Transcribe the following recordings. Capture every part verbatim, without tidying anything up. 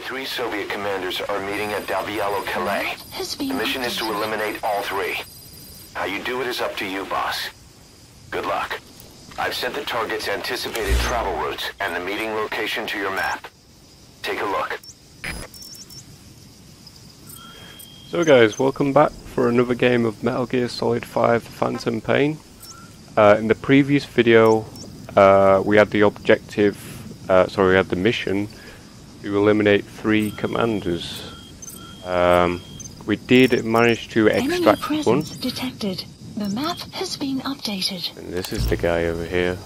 three Soviet commanders are meeting at Calais. The mission is to eliminate all three. How you do it is up to you, boss. Good luck. I've sent the target's anticipated travel routes and the meeting location to your map. Take a look. So guys, welcome back for another game of Metal Gear Solid five Phantom Pain. Uh, in the previous video, uh, we had the objective, uh, sorry, we had the mission to eliminate three commanders. Um, we did manage to extract Enemy one. presence detected. The map has been updated. And this is the guy over here.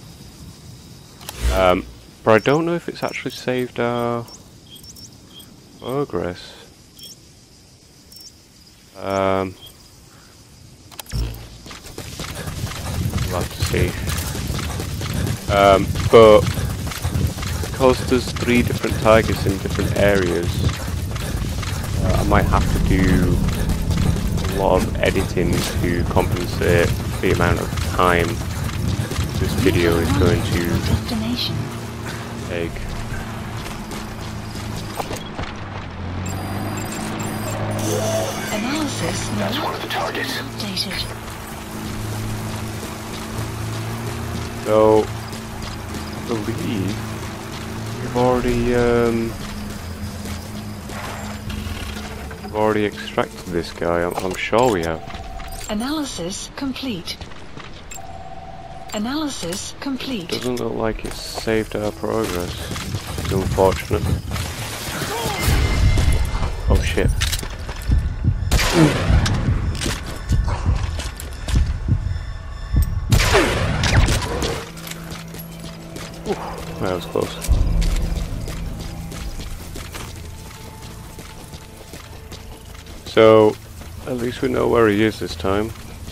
Um, but I don't know if it's actually saved our progress. Um, we'll have to see. Um, but because there's three different targets in different areas, uh, I might have to do a lot of editing to compensate the amount of time this video is going to take. Analysis. That's one of the targets. Updated. So, I believe we've already um, we've already extracted this guy. I'm, I'm sure we have. Analysis complete. Analysis complete. Doesn't look like it's saved our progress. It's unfortunate. Oh shit. Ooh, that was close. So, at least we know where he is this time.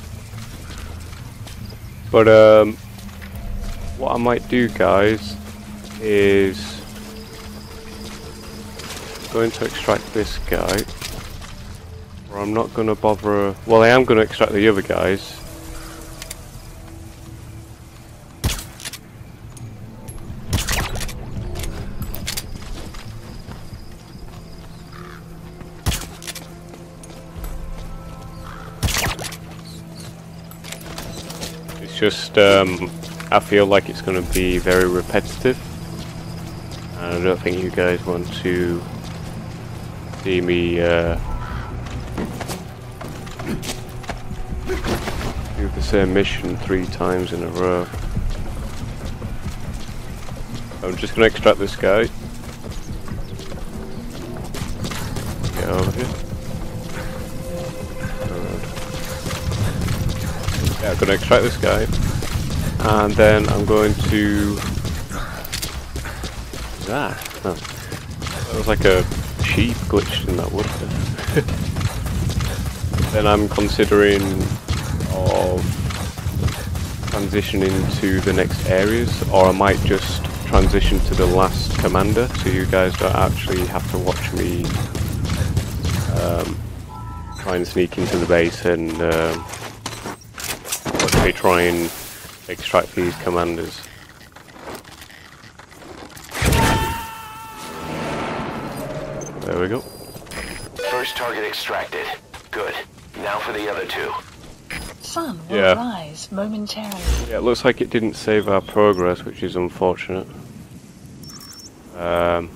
But um, what I might do, guys, is going to extract this guy. Or I'm not going to bother. Well, I am going to extract the other guys. It's just, um, I feel like it's going to be very repetitive. And I don't think you guys want to see me uh, do the same mission three times in a row. I'm just going to extract this guy. Get over here. Yeah, I'm going to extract this guy. And then I'm going to... Ah, no. That was like a sheep glitched in that wood. Then I'm considering of transitioning to the next areas, or I might just transition to the last commander, so you guys don't actually have to watch me um, try and sneak into the base and um, actually try and extract these commanders. There we go. First target extracted. Good. Now for the other two. Sun will Yeah. rise momentarily. Yeah, it looks like it didn't save our progress, which is unfortunate. Um,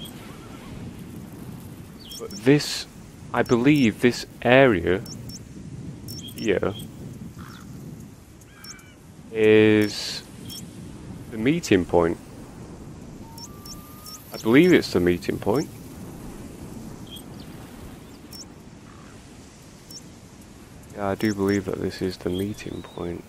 but this, I believe this area here is the meeting point. I believe it's the meeting point. Yeah, I do believe that this is the meeting point.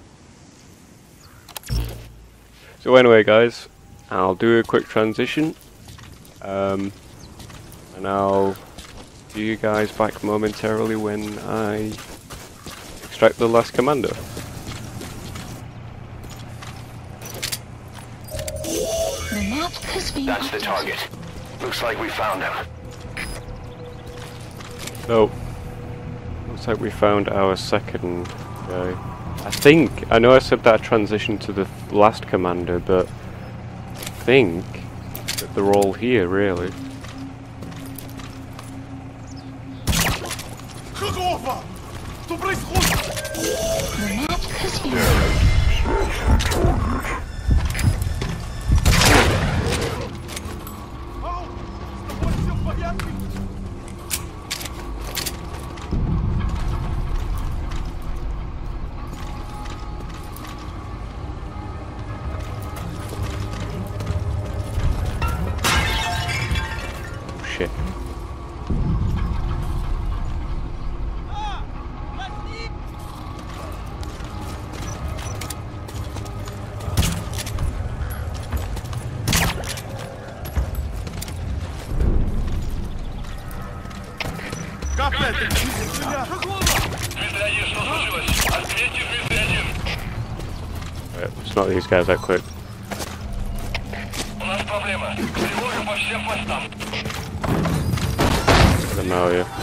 So anyway, guys, I'll do a quick transition, um, and I'll see you guys back momentarily when I extract the last commander. The map has been That's the updated. target. Looks like we found him. So, looks like we found our second guy. I think, I know I said that I transitioned to the last commander, but I think that they're all here, really. The map has been... Shit. Right, it's not these guys that quick. I don't know, yeah.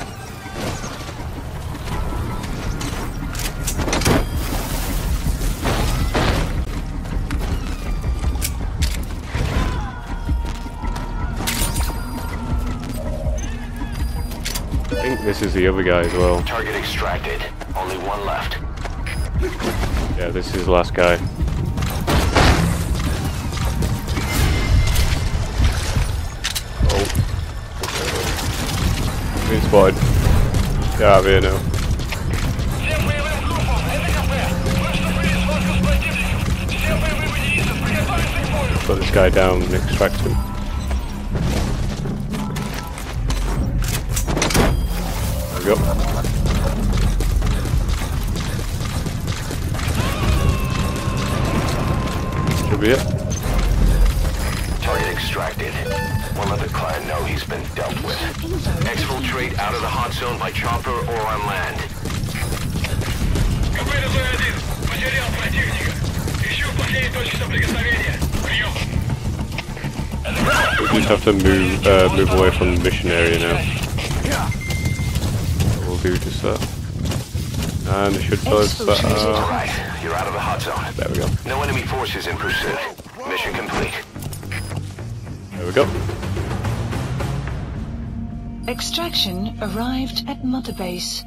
I think this is the other guy as well. Target extracted. Only one left. Yeah, this is the last guy. Oh. Been spotted. Get out of here now. Put this guy down and extract him. There we go. Should be it. Target extracted. We'll let the client know he's been dealt with. Exfiltrate out of the hot zone by chopper or on land. We just have to move uh, move away from the mission area now. We'll do just that. And it should tell us that. Uh, Alright, you're out of the hot zone. there we go. No enemy forces in pursuit. Mission complete. There we go. Extraction arrived at Mother Base.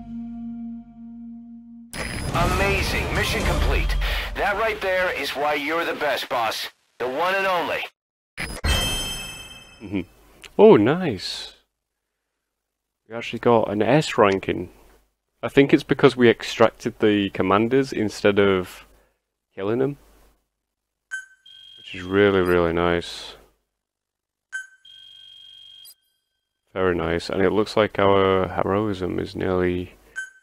Amazing. Mission complete. That right there is why you're the best, boss. The one and only. Mm-hmm. Oh, nice. We actually got an S ranking. I think it's because we extracted the commanders instead of killing them. Which is really, really nice. Very nice. And it looks like our heroism is nearly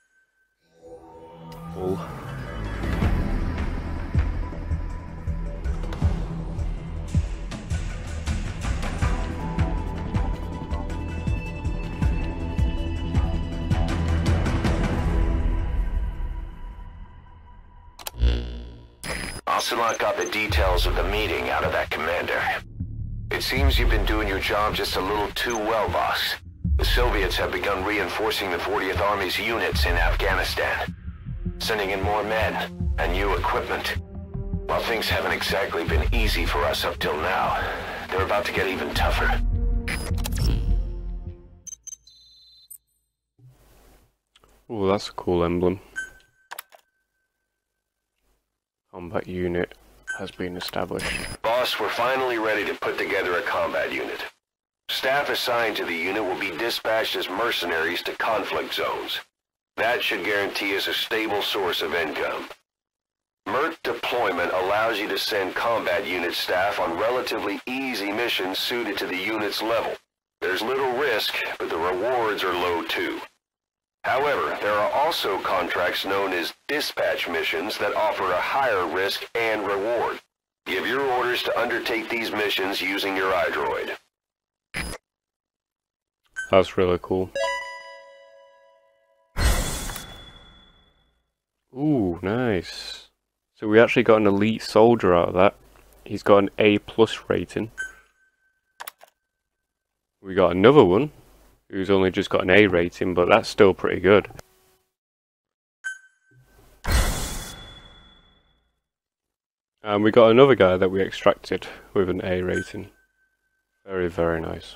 full. Ocelot got the details of the meeting out of that commander. It seems you've been doing your job just a little too well, boss. The Soviets have begun reinforcing the fortieth Army's units in Afghanistan, sending in more men and new equipment. While things haven't exactly been easy for us up till now, they're about to get even tougher. Oh, that's a cool emblem. Combat unit has been established. Boss, we're finally ready to put together a combat unit. Staff assigned to the unit will be dispatched as mercenaries to conflict zones. That should guarantee us a stable source of income. Mert deployment allows you to send combat unit staff on relatively easy missions suited to the unit's level. There's little risk, but the rewards are low too. However, there are also contracts known as dispatch missions that offer a higher risk and reward. Give your orders to undertake these missions using your iDroid. That's really cool. Ooh, nice. So we actually got an elite soldier out of that. He's got an A plus rating. We got another one who's only just got an A rating, but that's still pretty good. And we got another guy that we extracted with an A rating. Very, very nice.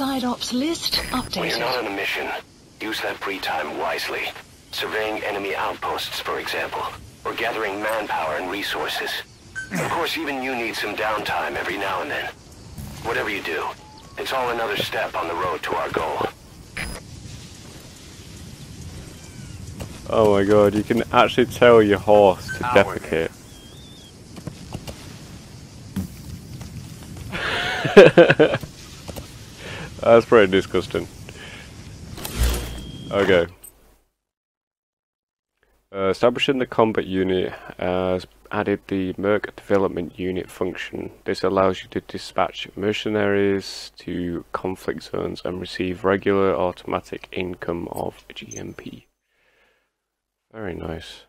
Side ops list updated. When you're not on a mission, use that free time wisely. Surveying enemy outposts, for example, or gathering manpower and resources. Of course, even you need some downtime every now and then. Whatever you do, it's all another step on the road to our goal. Oh my god, you can actually tell your horse to defecate. That's pretty disgusting. Okay. Uh, establishing the combat unit has added the Merc Development Unit function. This allows you to dispatch mercenaries to conflict zones and receive regular automatic income of G M P. Very nice.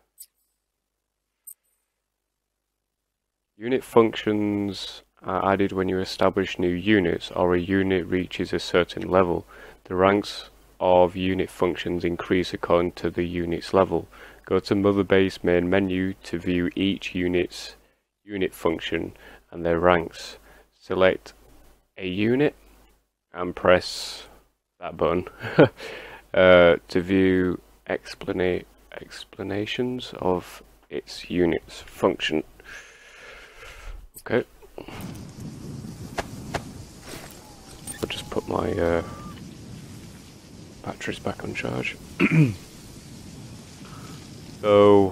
Unit functions are added when you establish new units or a unit reaches a certain level. The ranks of unit functions increase according to the unit's level. Go to Mother Base main menu to view each unit's unit function and their ranks. Select a unit and press that button uh, to view explana explanations of its unit's function. Okay. I'll just put my uh, batteries back on charge. So,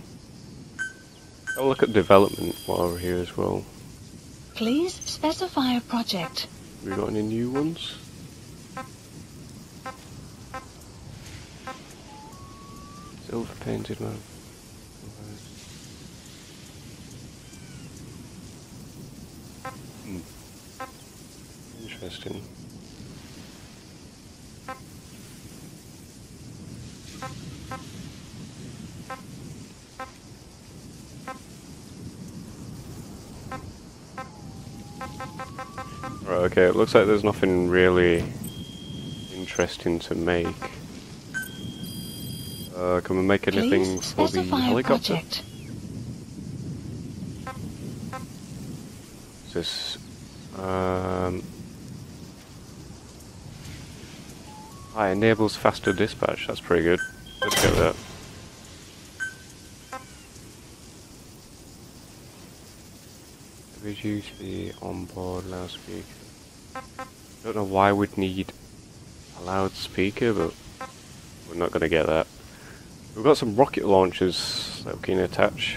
I'll look at development while we're here as well. Please specify a project. Have we got any new ones? Silver painted man. Hmm. Interesting. Right, okay, it looks like there's nothing really interesting to make. Uh, can we make anything Please for the helicopter? Project. Is this... Um... Ah, it enables faster dispatch, that's pretty good. Let's go with that. Reduce the onboard loudspeaker. Don't know why we'd need a loudspeaker, but we're not going to get that. We've got some rocket launchers that we can attach.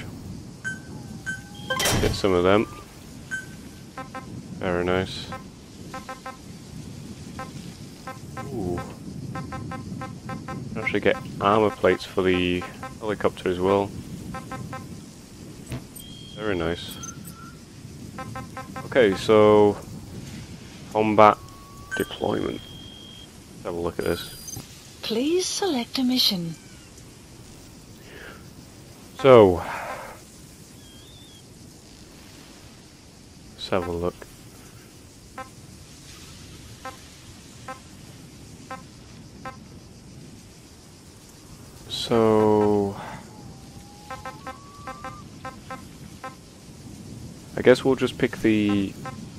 Get some of them. Very nice. Ooh. Actually get armor plates for the helicopter as well. Very nice. Okay, so combat deployment. Let's have a look at this. Please select a mission. So let's have a look. So I guess we'll just pick the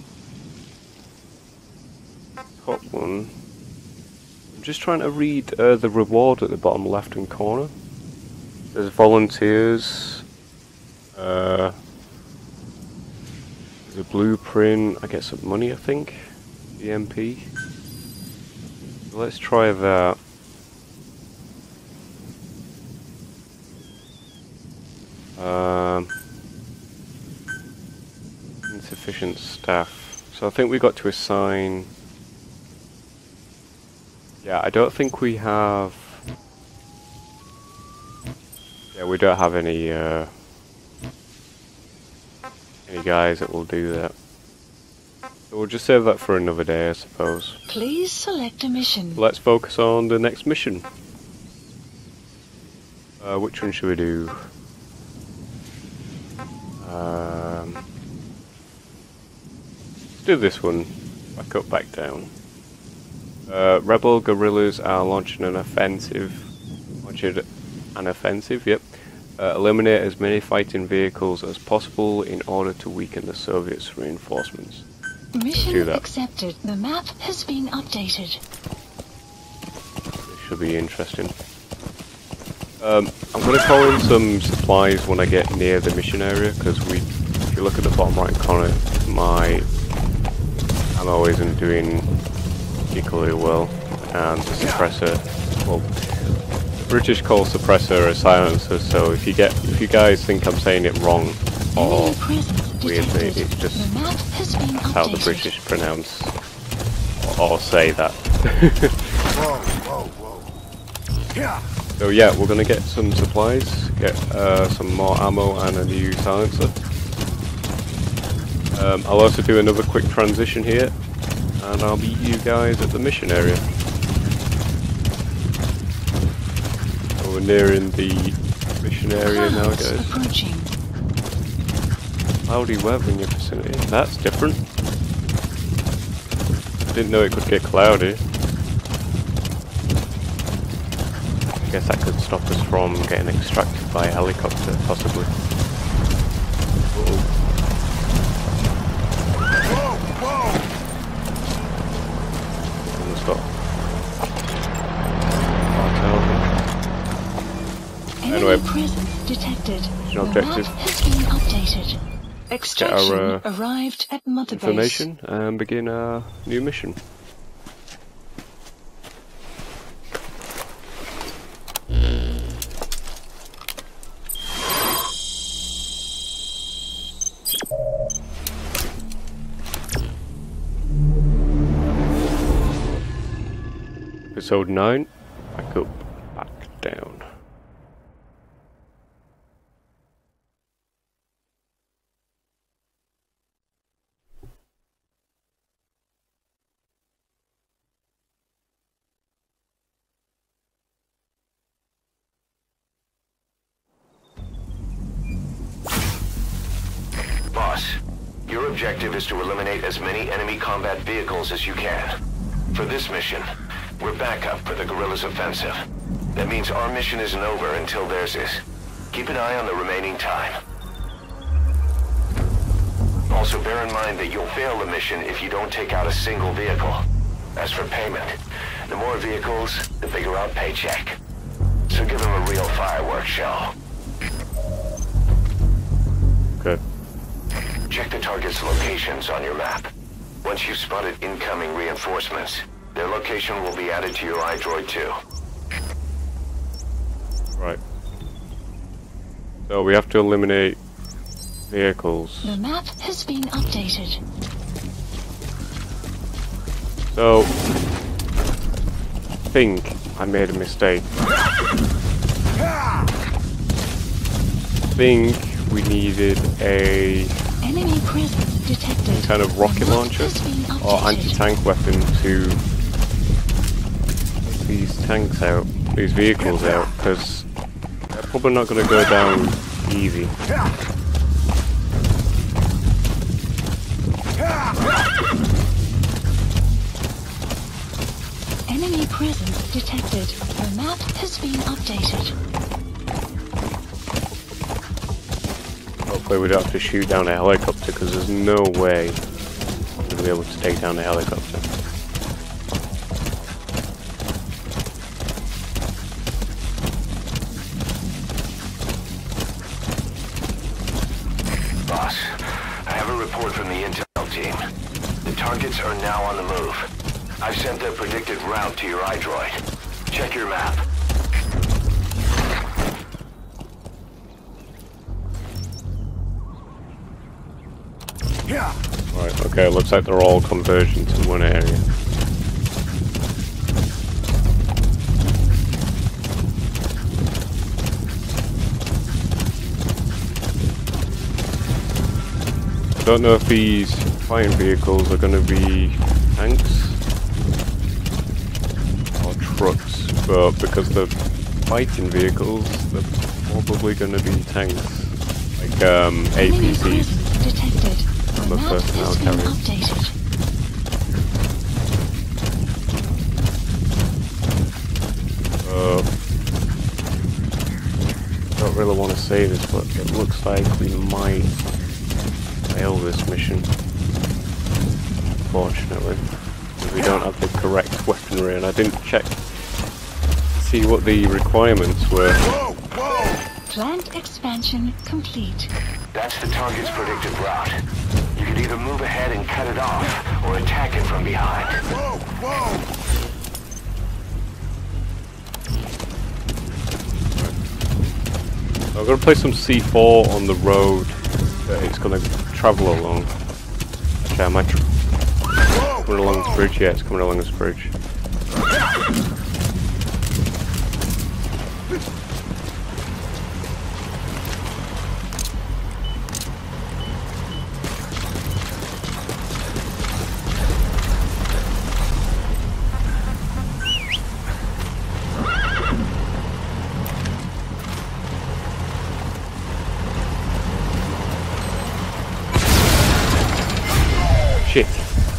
top one. I'm just trying to read uh, the reward at the bottom left hand corner. There's volunteers. Uh, there's a blueprint. I get some money, I think. E M P. So let's try that. Um. Insufficient staff. So I think we got to assign... Yeah, I don't think we have... Yeah, we don't have any, uh... any guys that will do that. So we'll just save that for another day, I suppose. Please select a mission. Let's focus on the next mission. Uh, which one should we do? Um... Do this one. Back up, back down. Uh, rebel guerrillas are launching an offensive. Launching an offensive, yep. Uh, eliminate as many fighting vehicles as possible in order to weaken the Soviets' reinforcements. Mission do that. accepted. The map has been updated. It should be interesting. Um, I'm going to call in some supplies when I get near the mission area, because we, if you look at the bottom right corner, my ammo isn't doing equally well, and the suppressor, well, the British call suppressor a silencer, so if you get, if you guys think I'm saying it wrong or weirdly, it's just that's how the British pronounce or, or say that. Whoa, whoa, whoa. Yeah. So yeah, we're gonna get some supplies, get uh, some more ammo and a new silencer. Um, I'll also do another quick transition here, and I'll meet you guys at the mission area. So we're nearing the mission area now, guys. Cloudy weather in your vicinity. That's different. I didn't know it could get cloudy. I guess that could stop us from getting extracted by a helicopter, possibly. Uh-oh. Whoa, whoa. Almost got anyway, presence detected. mission objective. Has been updated. Extraction Get our, uh, arrived at Mother Base. Information and begin our new mission. Episode nine, back up, back down. Boss, your objective is to eliminate as many enemy combat vehicles as you can. For this mission, we're backup for the guerrillas' offensive. That means our mission isn't over until theirs is. Keep an eye on the remaining time. Also bear in mind that you'll fail the mission if you don't take out a single vehicle. As for payment, the more vehicles, the bigger our paycheck. So give them a real fireworks show. Okay. Check the target's locations on your map. Once you've spotted incoming reinforcements, their location will be added to your iDroid too. Right. So we have to eliminate vehicles. The map has been updated. So, I think I made a mistake. I think we needed a Enemy presence detected. kind of rocket launcher or anti-tank weapon to take these tanks out, these vehicles out, because they're probably not going to go down easy. Enemy presence detected. The map has been updated. Hopefully we don't have to shoot down a helicopter, because there's no way we'll be able to take down a helicopter. Boss, I have a report from the intel team. The targets are now on the move. I've sent their predicted route to your iDroid. Check your map. Yeah. Right, okay, looks like they're all converging to one area. I don't know if these fighting vehicles are going to be tanks or trucks, but because they're fighting vehicles, they're probably going to be tanks, like um, A P Cs. Detected. I'm a personnel carrier. Uh, don't really want to say this, but it looks like we might fail this mission. unfortunately. We don't have the correct weaponry, and I didn't check to see what the requirements were. Whoa, whoa! Plant expansion complete. That's the target's predicted route. You can either move ahead and cut it off, or attack it from behind. Whoa, whoa! I'm going to place some C four on the road that it's going to travel along. Actually, I might try. Coming along this bridge? Yeah, it's coming along this bridge. Shit.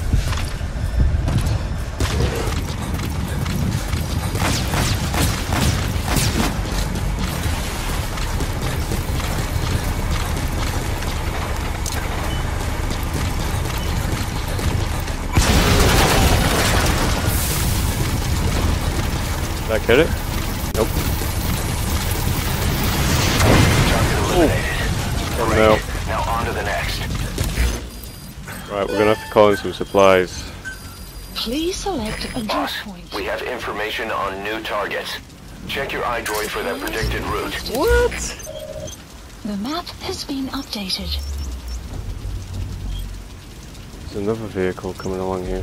Did I get it? Nope. Oh no. Now on to the next. Right, we're gonna have to call in some supplies. Please select a drop Boss, point. we have information on new targets. Check your iDroid for their predicted route. What? The map has been updated. There's another vehicle coming along here.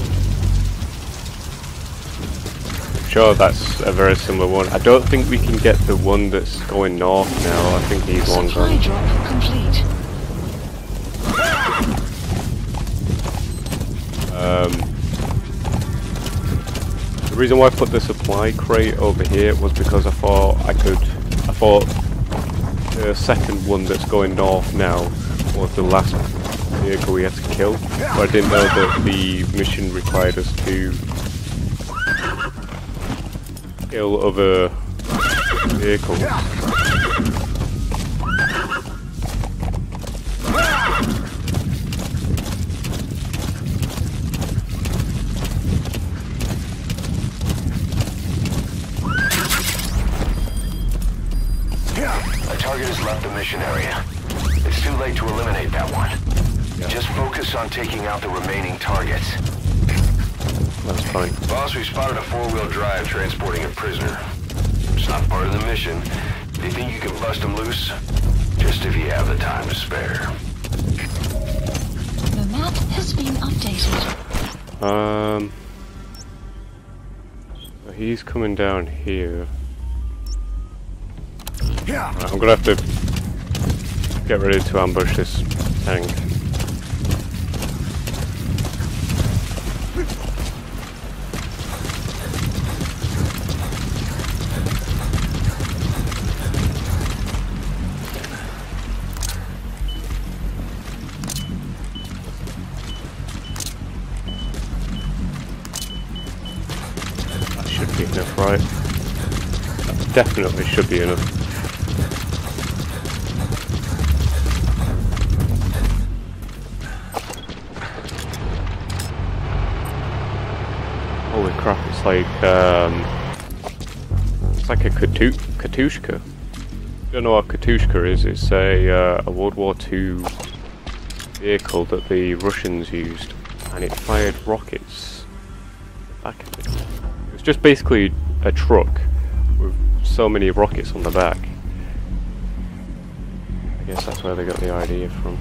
Sure, that's a very similar one. I don't think we can get the one that's going north now. I think he's long Supply gone. drop complete. Um, the reason why I put the supply crate over here was because I thought I could. I thought the second one that's going north now was the last vehicle we had to kill, but I didn't know that the mission required us to kill other vehicles. A target has left the mission area. It's too late to eliminate that one. Yeah. Just focus on taking out the remaining targets. That's fine. Boss, we spotted a four-wheel drive transporting a prisoner. It's not part of the mission. Do you think you can bust him loose? Just if you have the time to spare. The map has been updated. Um, so he's coming down here. Yeah. Right, I'm gonna have to get ready to ambush this tank. That should be enough, right? That definitely should be enough. Holy crap, it's like, um, it's like a katu Katushka. I don't know what Katushka is. It's a, uh, a World War Two vehicle that the Russians used, and it fired rockets back of it. It was just basically a truck with so many rockets on the back. I guess that's where they got the idea from.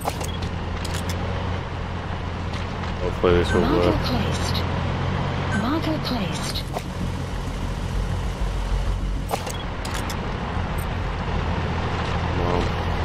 Hopefully this will Marker work. placed. Marker placed. Wow.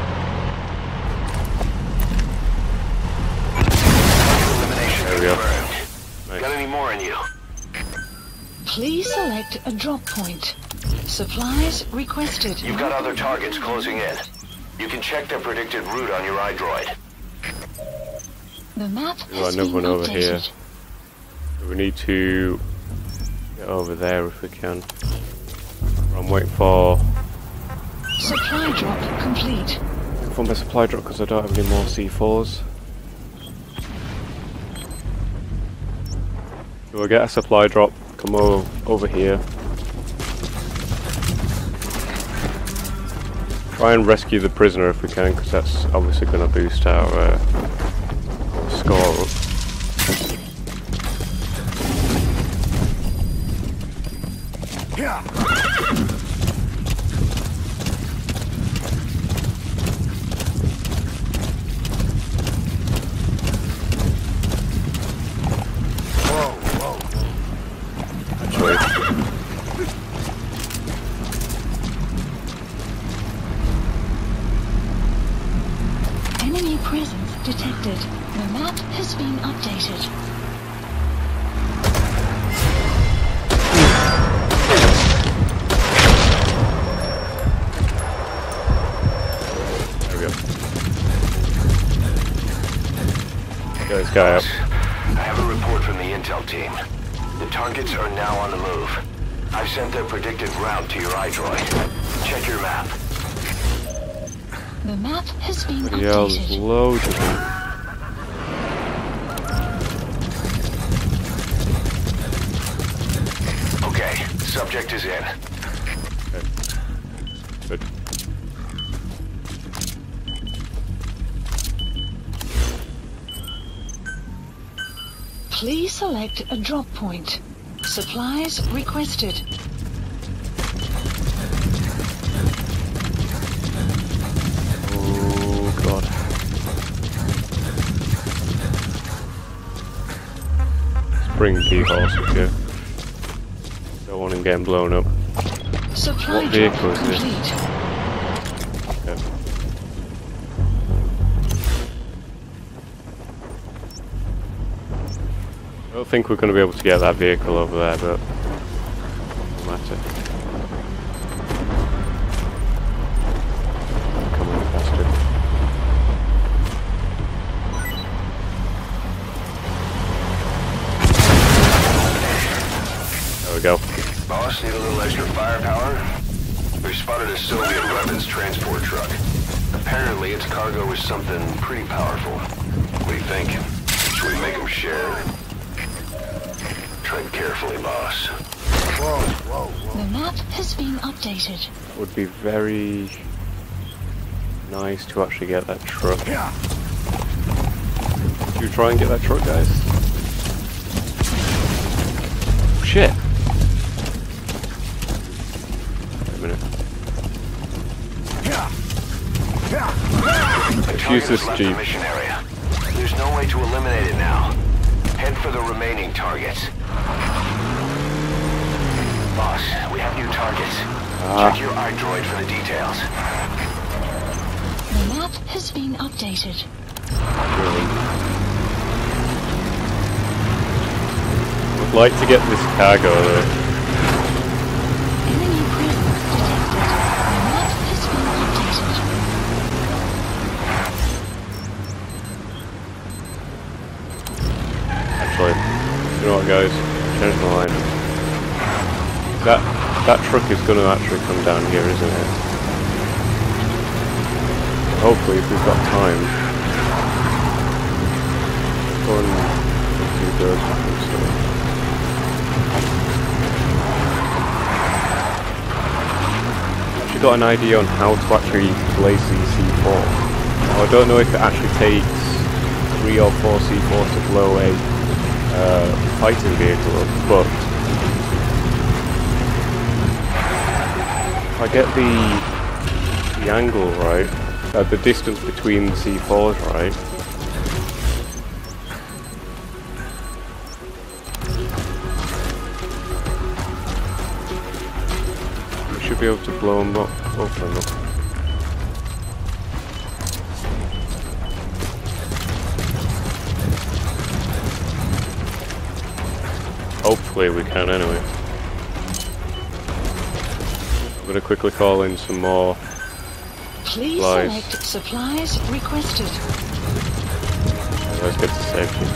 Elimination There we go. confirmed. Nice. Got any more in you? Please select a drop point. Supplies requested. You've got other targets closing in. You can check their predicted route on your iDroid. The map We've got has another been one over updated. here. We need to get over there if we can. I'm waiting for Supply drop complete. for my supply drop because I don't have any more C fours. So we'll get a supply drop, come o over here. Try and rescue the prisoner if we can, because that's obviously going to boost our, uh, our score up. Yeah. Enemy presence detected. The map has been updated. There we go. Get this guy up. I have a report from the intel team. The targets are now on the move. I've sent their predicted route to your iDroid. Check your map. The map has been Yeah, there's updated. loads of them. Okay, subject is in. Okay. Good. Please select a drop point. Supplies requested. Oh god. Let's bring key horses here. Don't want him getting blown up. Supply What vehicle drop is this? complete. Yeah. I don't think we're going to be able to get that vehicle over there, but no matter. Come on, bastard. There we go. Boss, need a little extra firepower? We spotted a Soviet weapons transport truck. Apparently its cargo is something pretty powerful. What do you think? Should we make them share? Tread carefully, boss. Whoa, whoa, whoa. The map has been updated. It would be very nice to actually get that truck. Yeah. Should we try and get that truck, guys? Shit! Wait a minute. Yeah. Yeah. The Use this target has left jeep. the mission area. There's no way to eliminate it now. Head for the remaining targets. Boss, we have new targets. Ah. Check your iDroid for the details. The map has been updated. Really. Would like to get this cargo though. Enemy presence detected. The map has been updated. Actually, you know what, guys? Change my mind. That that truck is going to actually come down here, isn't it? Hopefully, if we've got time, go and do those and stuff. Actually, got an idea on how to actually place the C four. I don't know if it actually takes three or four C four to blow a uh, fighting vehicle up, but if I get the the angle right, uh, the distance between the C fours right, we should be able to blow them up, both of them up. Hopefully we can anyway. I'm gonna quickly call in some more Please supplies. select supplies requested. Yeah, let's get to safety.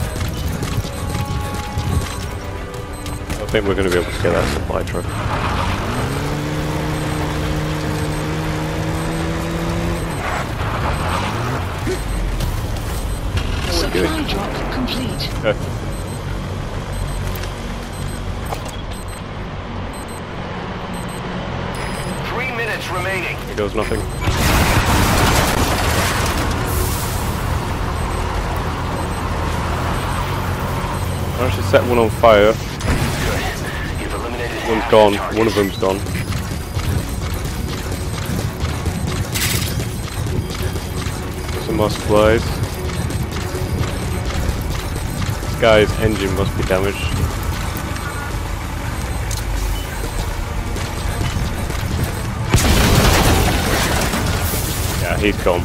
I think we're gonna be able to get that supply truck. Supply drop complete. Okay. kills nothing. Managed to set one on fire. Good. You've eliminated One's gone. One of them's gone. Some more supplies. This guy's engine must be damaged. Yeah, he's gone.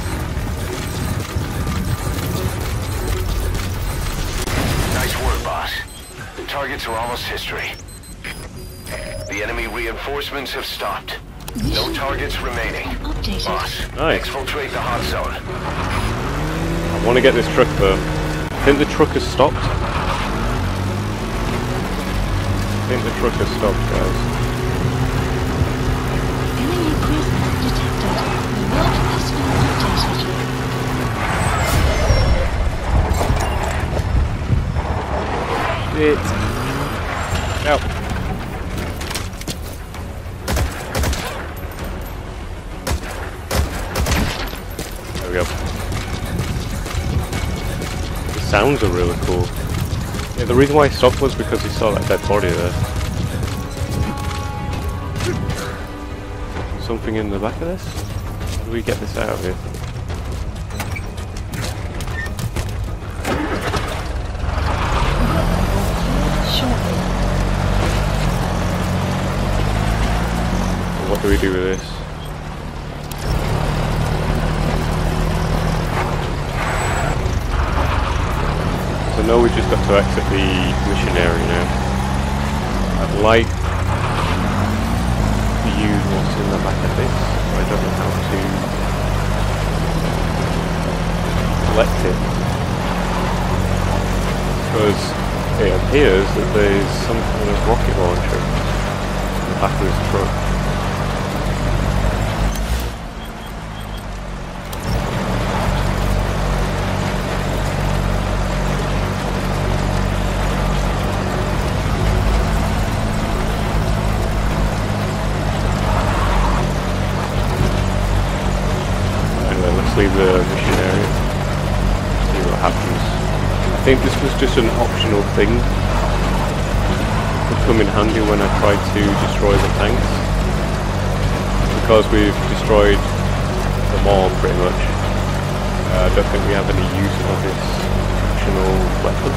Nice work, boss. The targets are almost history. The enemy reinforcements have stopped. No targets remaining. Updated. Boss, Nice. exfiltrate the hot zone. I want to get this truck though. I think the truck has stopped. I think the truck has stopped, guys. Enemy presence detected. The map has been updated. It. Out. There we go. The sounds are really cool. Yeah, the reason why he stopped was because he saw that dead body there. Something in the back of this? How do we get this out of here? Shortly. What do we do with this? So now we just got to exit the mission area now. I'd like to use what's in the back of this, but I don't know how to select it. Because it appears that there's some kind of rocket launcher in the back of this truck. Leave the mission area, see what happens. I think this was just an optional thing to come in handy when I tried to destroy the tanks, because we've destroyed them all pretty much. uh, I don't think we have any use of this optional weapon.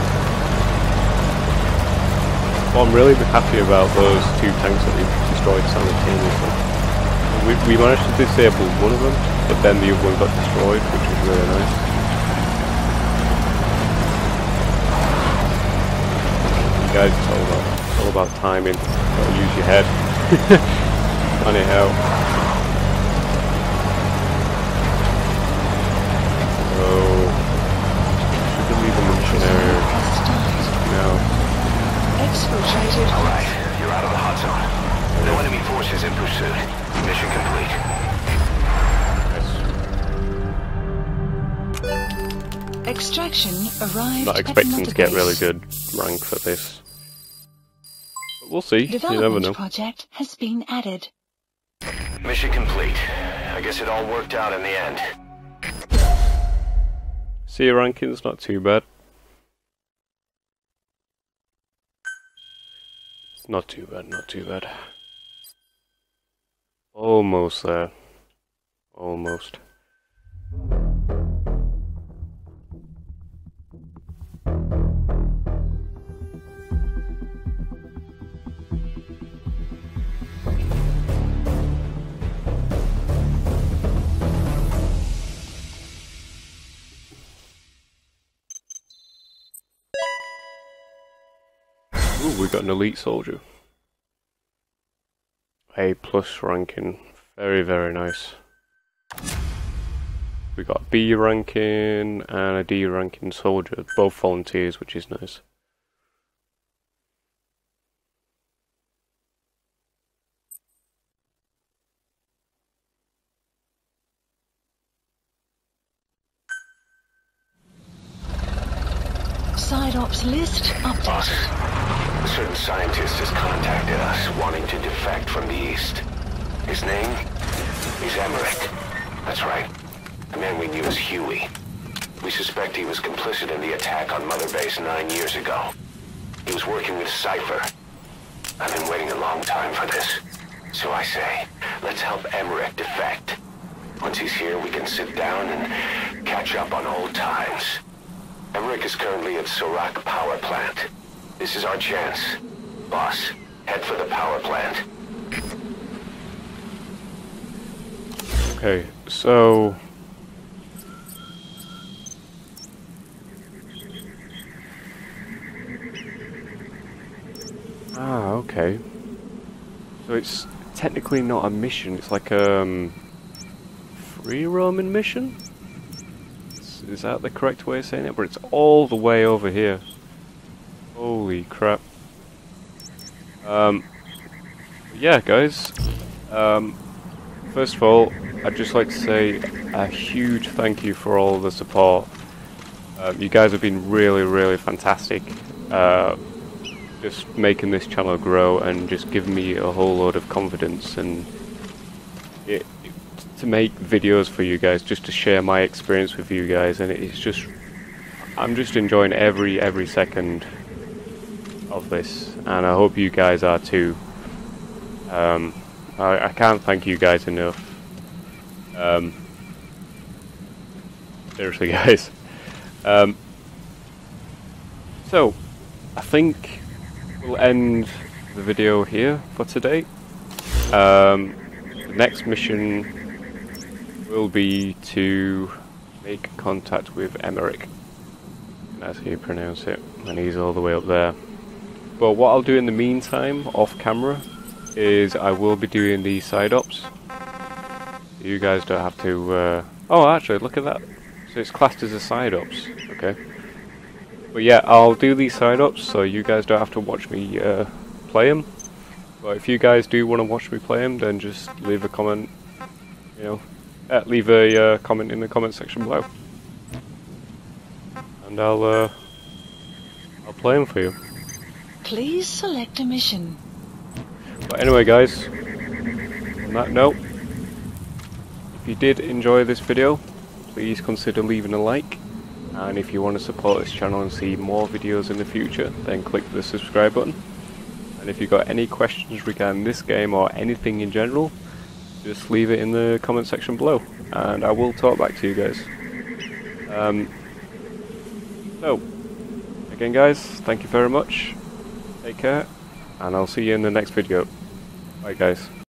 Well, I'm really happy about those two tanks that we've destroyed simultaneously. We, we managed to disable one of them, but then the other one got destroyed, which was really nice. You guys, it's all about, it's all about timing. Gotta use your head. Plan it out. So, should we leave the mission area now? Exfiltrated. Alright, you're out of the hot zone. No enemy forces in pursuit. Mission complete. Extraction arrived. Not expecting at to get base. really good rank for this. But we'll see, you never Development know. project has been added. Mission complete. I guess it all worked out in the end. See your ranking's not too bad. Not too bad, not too bad. Almost there. Almost. Ooh, we got an elite soldier. A plus ranking. Very, very nice. We got a B ranking and a D ranking soldier. Both volunteers, which is nice. Side ops list Boss, updated. a certain scientist has contacted us wanting to defect from the east. His name? He's Emmerich. That's right. The man we knew as Huey. We suspect he was complicit in the attack on Mother Base nine years ago. He was working with Cypher. I've been waiting a long time for this. So I say, let's help Emmerich defect. Once he's here, we can sit down and catch up on old times. Emmerich is currently at Sorak Power Plant. This is our chance. Boss, head for the power plant. Okay, so... Ah, okay. So it's technically not a mission, it's like a um, free roaming mission? Is, is that the correct way of saying it? But it's all the way over here. Holy crap. Um, yeah, guys. Um, first of all, I'd just like to say a huge thank you for all the support. Um, you guys have been really, really fantastic. Uh, just making this channel grow and just giving me a whole load of confidence and it, it, to make videos for you guys, just to share my experience with you guys, and it's just, I'm just enjoying every every second of this, and I hope you guys are too. Um, I, I can't thank you guys enough. Um, seriously, guys. Um, so, I think we'll end the video here for today. Um, the next mission will be to make contact with Emmerich. That's how you pronounce it, and he's all the way up there. But what I'll do in the meantime, off camera, is I will be doing the side ops. You guys don't have to... Uh... Oh, actually, look at that. So it's classed as a side ops. Okay. But yeah, I'll do these side ups, so you guys don't have to watch me uh, play them. But if you guys do want to watch me play them, then just leave a comment. You know, uh, leave a uh, comment in the comment section below, and I'll uh, I'll play them for you. Please select a mission. But anyway, guys, on that note, if you did enjoy this video, please consider leaving a like. And if you want to support this channel and see more videos in the future, then click the subscribe button. And if you've got any questions regarding this game or anything in general, just leave it in the comment section below, and I will talk back to you guys. Um, so, again guys, thank you very much, take care, and I'll see you in the next video. Bye guys.